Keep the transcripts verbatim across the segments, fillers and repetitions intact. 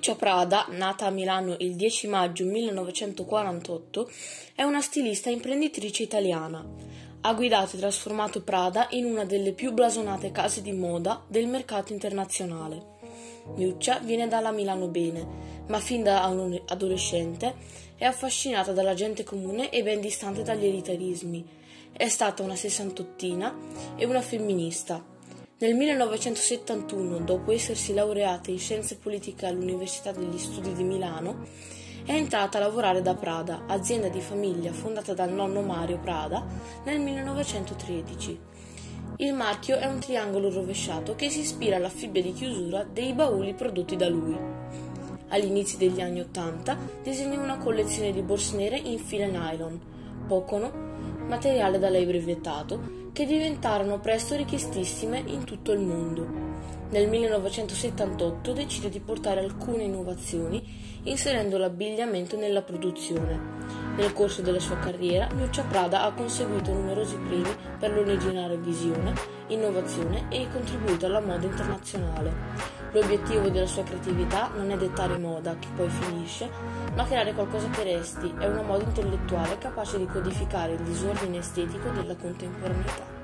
Miuccia Prada, nata a Milano il dieci maggio millenovecentoquarantotto, è una stilista imprenditrice italiana. Ha guidato e trasformato Prada in una delle più blasonate case di moda del mercato internazionale. Miuccia viene dalla Milano bene, ma fin da adolescente è affascinata dalla gente comune e ben distante dagli elitarismi. È stata una sessantottina e una femminista. Nel millenovecentosettantuno, dopo essersi laureata in scienze politiche all'Università degli Studi di Milano, è entrata a lavorare da Prada, azienda di famiglia fondata dal nonno Mario Prada nel millenovecentotredici. Il marchio è un triangolo rovesciato che si ispira alla fibbia di chiusura dei bauli prodotti da lui. Agli inizi degli anni Ottanta disegnò una collezione di borse nere in fila nylon, pocono, materiale da lei brevettato, che diventarono presto richiestissime in tutto il mondo. Nel millenovecentosettantotto decide di portare alcune innovazioni inserendo l'abbigliamento nella produzione. Nel corso della sua carriera, Miuccia Prada ha conseguito numerosi premi per l'originale visione, innovazione e contribuito alla moda internazionale. L'obiettivo della sua creatività non è dettare moda, che poi finisce, ma creare qualcosa che resti. È una moda intellettuale capace di codificare il disordine estetico della contemporaneità.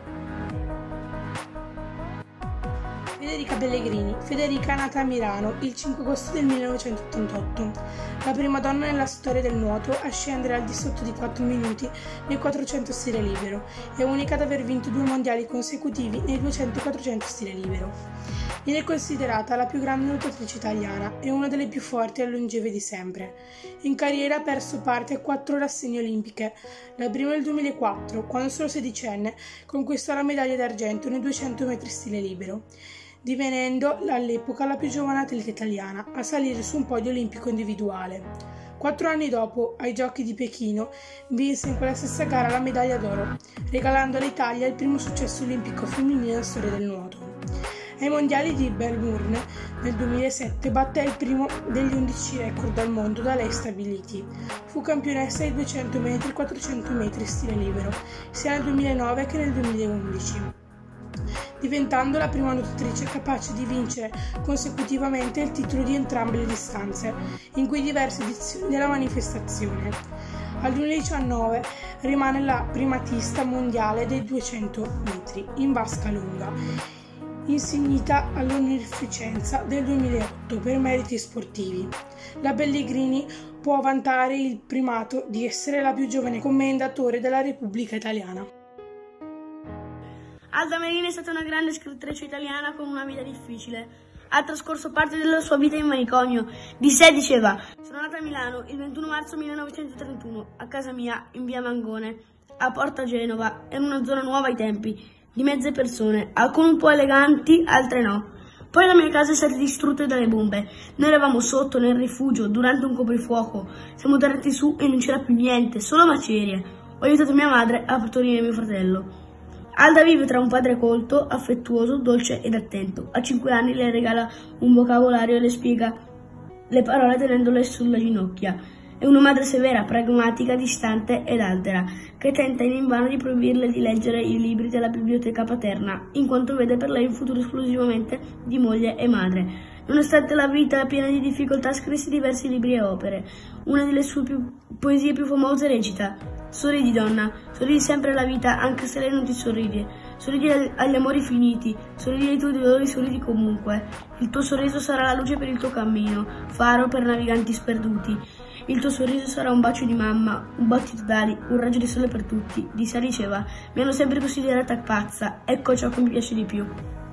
Federica Pellegrini. Federica è nata a Milano il cinque agosto del millenovecentottantotto, la prima donna nella storia del nuoto a scendere al di sotto di quattro minuti nel quattrocento stile libero e unica ad aver vinto due mondiali consecutivi nei duecento e quattrocento stile libero. Viene considerata la più grande nuotatrice italiana e una delle più forti e longeve di sempre. In carriera ha perso parte a quattro rassegne olimpiche, la prima nel duemilaquattro, quando solo sedicenne conquistò la medaglia d'argento nei duecento metri stile libero, divenendo all'epoca la più giovane atleta italiana a salire su un podio olimpico individuale. Quattro anni dopo, ai Giochi di Pechino, vinse in quella stessa gara la medaglia d'oro, regalando all'Italia il primo successo olimpico femminile nella storia del nuoto. Ai mondiali di Melbourne nel duemilasette batté il primo degli undici record al mondo da lei stabiliti. Fu campionessa ai duecento metri e quattrocento metri stile libero, sia nel duemilanove che nel duemilaundici, diventando la prima nuotatrice capace di vincere consecutivamente il titolo di entrambe le distanze, in cui diverse edizioni della manifestazione. Al duemiladiciannove rimane la primatista mondiale dei duecento metri in vasca lunga, insignita all'onorificenza del duemilaotto per meriti sportivi. La Pellegrini può vantare il primato di essere la più giovane commendatore della Repubblica Italiana. Alda Merini è stata una grande scrittrice italiana con una vita difficile. Ha trascorso parte della sua vita in manicomio. Di sé diceva: sono nata a Milano il ventuno marzo millenovecentotrentuno, a casa mia in via Mangone, a Porta Genova, in una zona nuova ai tempi, di mezze persone, alcune un po' eleganti, altre no. Poi la mia casa è stata distrutta dalle bombe. Noi eravamo sotto nel rifugio durante un coprifuoco. Siamo tornati su e non c'era più niente, solo macerie. Ho aiutato mia madre a partorire mio fratello. Alda vive tra un padre colto, affettuoso, dolce ed attento. A cinque anni le regala un vocabolario e le spiega le parole tenendole sulle ginocchia. È una madre severa, pragmatica, distante ed altera, che tenta invano di proibirle di leggere i libri della biblioteca paterna, in quanto vede per lei un futuro esclusivamente di moglie e madre. Nonostante la vita piena di difficoltà, scrisse diversi libri e opere. Una delle sue più, poesie più famose recita: sorridi donna, sorridi sempre alla vita anche se lei non ti sorride, sorridi agli amori finiti, sorridi ai tuoi dolori, sorridi comunque. Il tuo sorriso sarà la luce per il tuo cammino, faro per naviganti sperduti. Il tuo sorriso sarà un bacio di mamma, un battito d'ali, un raggio di sole per tutti. Di sé diceva: mi hanno sempre considerata pazza, ecco ciò che mi piace di più.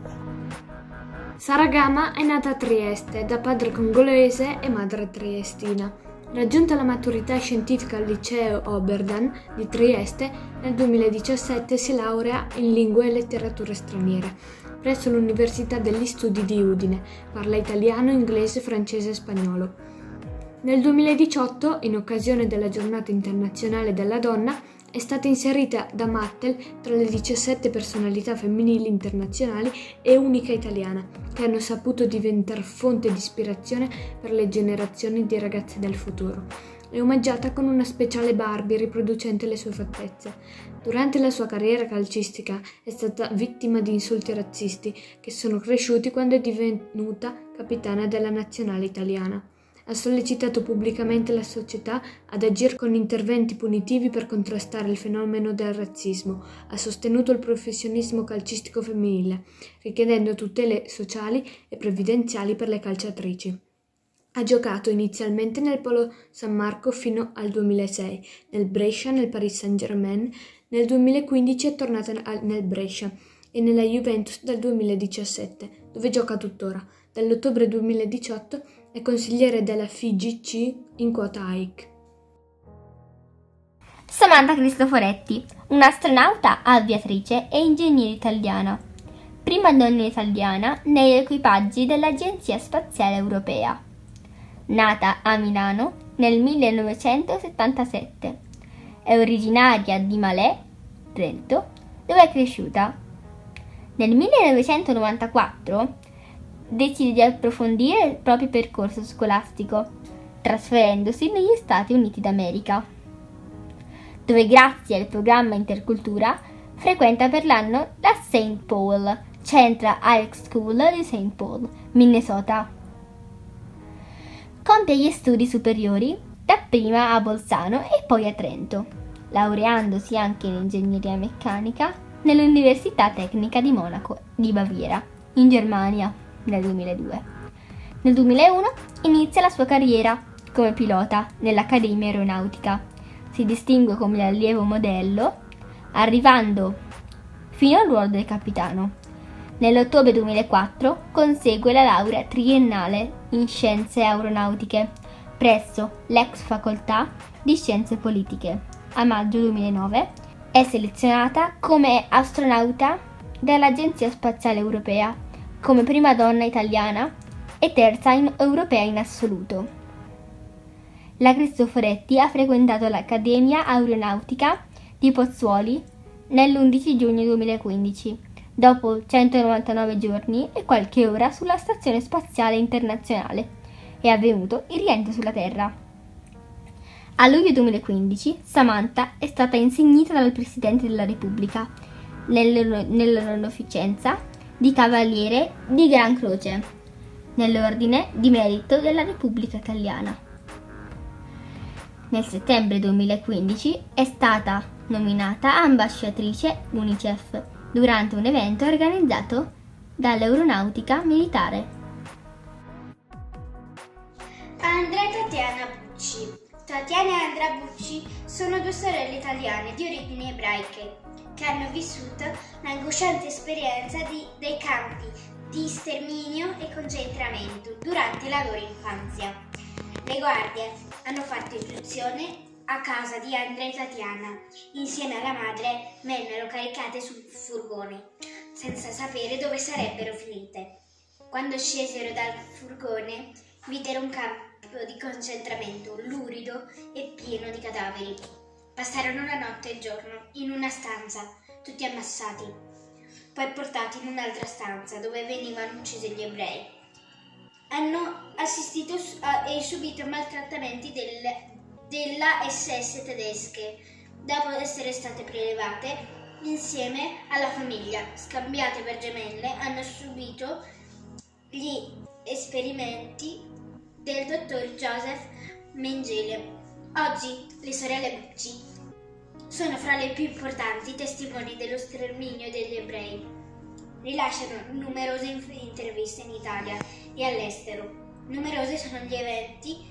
Sara Gama è nata a Trieste, da padre congolese e madre triestina. Raggiunta la maturità scientifica al liceo Oberdan di Trieste, nel duemiladiciassette si laurea in lingue e letterature straniere presso l'Università degli Studi di Udine. Parla italiano, inglese, francese e spagnolo. Nel duemiladiciotto, in occasione della Giornata Internazionale della Donna, è stata inserita da Mattel tra le diciassette personalità femminili internazionali e unica italiana, che hanno saputo diventare fonte di ispirazione per le generazioni di ragazze del futuro. È omaggiata con una speciale Barbie riproducente le sue fattezze. Durante la sua carriera calcistica è stata vittima di insulti razzisti che sono cresciuti quando è divenuta capitana della nazionale italiana. Ha sollecitato pubblicamente la società ad agire con interventi punitivi per contrastare il fenomeno del razzismo. Ha sostenuto il professionismo calcistico femminile, richiedendo tutele sociali e previdenziali per le calciatrici. Ha giocato inizialmente nel Polo San Marco fino al duemilasei, nel Brescia, nel Paris Saint-Germain. Nel duemilaquindici è tornata nel Brescia e nella Juventus dal duemiladiciassette, dove gioca tuttora. Dall'ottobre duemiladiciotto è consigliere della F I G C in quota A I C. Samantha Cristoforetti, un'astronauta, aviatrice e ingegnere italiana. Prima donna italiana negli equipaggi dell'Agenzia Spaziale Europea. Nata a Milano nel millenovecentosettantasette. È originaria di Malè, Trento, dove è cresciuta. Nel millenovecentonovantaquattro decide di approfondire il proprio percorso scolastico, trasferendosi negli Stati Uniti d'America, dove grazie al programma Intercultura frequenta per l'anno la Saint Paul Central High School di Saint Paul, Minnesota. Compie gli studi superiori dapprima a Bolzano e poi a Trento, laureandosi anche in ingegneria meccanica nell'Università Tecnica di Monaco di Baviera, in Germania, nel duemiladue. Nel duemilauno inizia la sua carriera come pilota nell'Accademia Aeronautica. Si distingue come allievo modello, arrivando fino al ruolo del capitano. Nell'ottobre duemilaquattro consegue la laurea triennale in Scienze Aeronautiche presso l'ex facoltà di Scienze Politiche. A maggio duemilanove è selezionata come astronauta dall'Agenzia Spaziale Europea, come prima donna italiana e terza in europea in assoluto. La Cristoforetti ha frequentato l'Accademia Aeronautica di Pozzuoli nell'undici giugno duemilaquindici, dopo centonovantanove giorni e qualche ora sulla Stazione Spaziale Internazionale. È avvenuto il rientro sulla Terra. A luglio duemilaquindici Samantha è stata insignita dal Presidente della Repubblica nell'onorificenza di Cavaliere di Gran Croce, nell'Ordine di Merito della Repubblica Italiana. Nel settembre duemilaquindici è stata nominata ambasciatrice UNICEF durante un evento organizzato dall'Aeronautica Militare. Andrea e Tatiana Bucci. Tatiana e Andrea Bucci sono due sorelle italiane di origini ebraiche che hanno vissuto l'angosciante esperienza di, dei campi di sterminio e concentramento durante la loro infanzia. Le guardie hanno fatto irruzione a casa di Andrea e Tatiana. Insieme alla madre vennero caricate sul furgone, senza sapere dove sarebbero finite. Quando scesero dal furgone, videro un campo di concentramento lurido e pieno di cadaveri. Passarono la notte e il giorno in una stanza, tutti ammassati, poi portati in un'altra stanza dove venivano uccisi gli ebrei. Hanno assistito a, e subito maltrattamenti del, della S S tedesche, dopo essere state prelevate insieme alla famiglia, scambiate per gemelle. Hanno subito gli esperimenti del dottor Joseph Mengele. Oggi le sorelle Bucci sono fra le più importanti testimoni dello sterminio degli ebrei. Rilasciano numerose interviste in Italia e all'estero. Numerosi sono gli eventi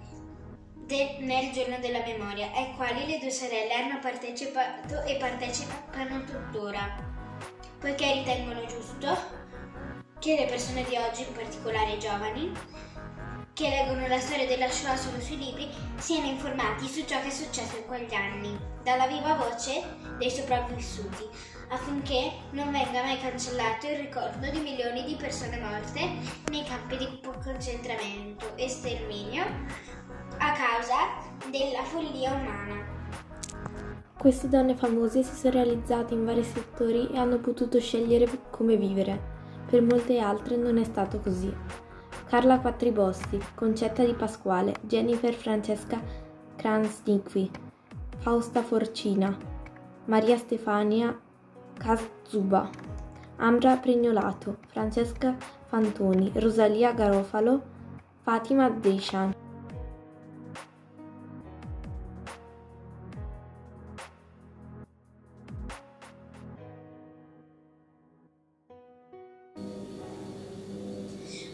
de- nel giorno della memoria, ai quali le due sorelle hanno partecipato e partecipano tuttora, poiché ritengono giusto che le persone di oggi, in particolare i giovani, che leggono la storia della Shoah solo sui libri, siano informati su ciò che è successo in quegli anni, dalla viva voce dei sopravvissuti, affinché non venga mai cancellato il ricordo di milioni di persone morte nei campi di concentramento e sterminio a causa della follia umana. Queste donne famose si sono realizzate in vari settori e hanno potuto scegliere come vivere. Per molte altre non è stato così. Carla Quattribosti, Concetta Di Pasquale, Jennifer Francesca Kranz-Niqui, Fausta Forcina, Maria Stefania Kazzuba, Ambra Pregnolato, Francesca Fantoni, Rosalia Garofalo, Fatima Deshan.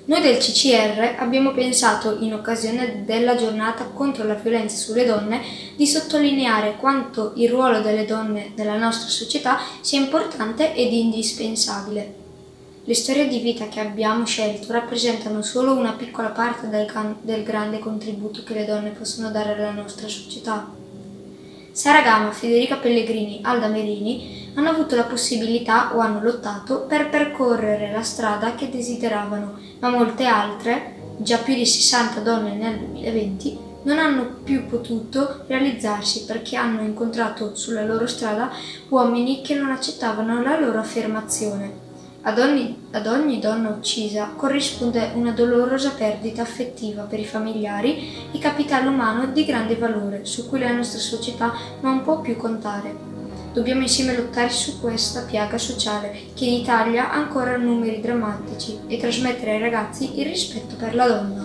Noi del C C R abbiamo pensato, in occasione della giornata contro la violenza sulle donne, di sottolineare quanto il ruolo delle donne nella nostra società sia importante ed indispensabile. Le storie di vita che abbiamo scelto rappresentano solo una piccola parte del, can- del grande contributo che le donne possono dare alla nostra società. Sara Gama, Federica Pellegrini, Alda Merini hanno avuto la possibilità o hanno lottato per percorrere la strada che desideravano, ma molte altre, già più di sessanta donne nel duemilaventi, non hanno più potuto realizzarsi perché hanno incontrato sulla loro strada uomini che non accettavano la loro affermazione. Ad ogni, ad ogni donna uccisa corrisponde una dolorosa perdita affettiva per i familiari e capitale umano di grande valore su cui la nostra società non può più contare. Dobbiamo insieme lottare su questa piaga sociale che in Italia ha ancora numeri drammatici e trasmettere ai ragazzi il rispetto per la donna.